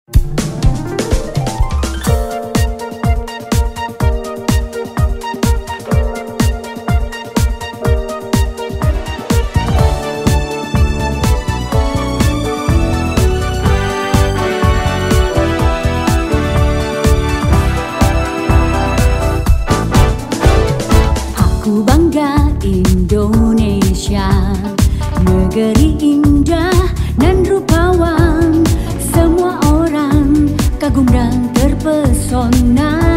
Aku bangga Indonesia, negeri indah dan rupawan. Semua orang kagum dan terpesona.